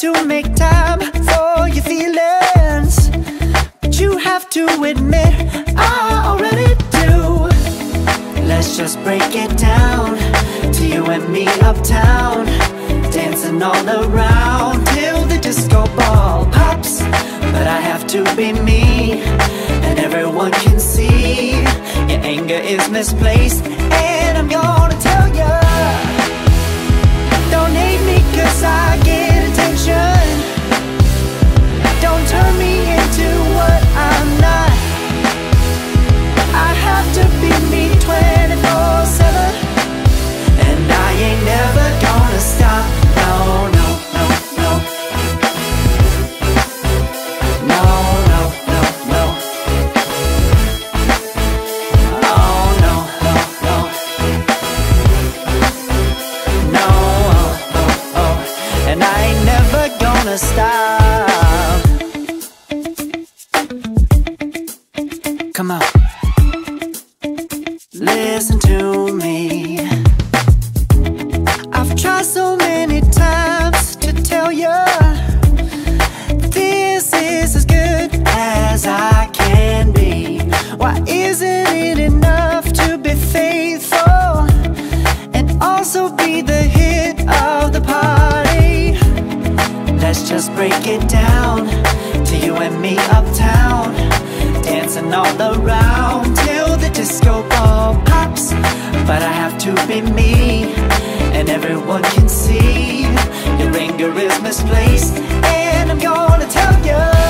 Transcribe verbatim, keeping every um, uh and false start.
to make time for your feelings, but you have to admit I already do. Let's just break it down to you and me uptown, dancing all around till the disco ball pops. But I have to be me, and everyone can see your anger is misplaced. And I'm gonna tell ya, don't hate me cause I get attention. Don't turn me into what I'm not. I have to be me twenty-four seven, and I ain't never gonna stop. No, no, no, no. No, no, no, no. Oh, no, no, no. No, oh, oh, oh. And I ain't never gonna stop. Come on. Listen to me. I've tried so many times to tell you this is as good as I can be. Why isn't it enough to be faithful and also be the hit of the party? Let's just break it down to you and me uptown, dancing all around till the disco ball pops. But I have to be me, and everyone can see your anger is misplaced. And I'm gonna tell you,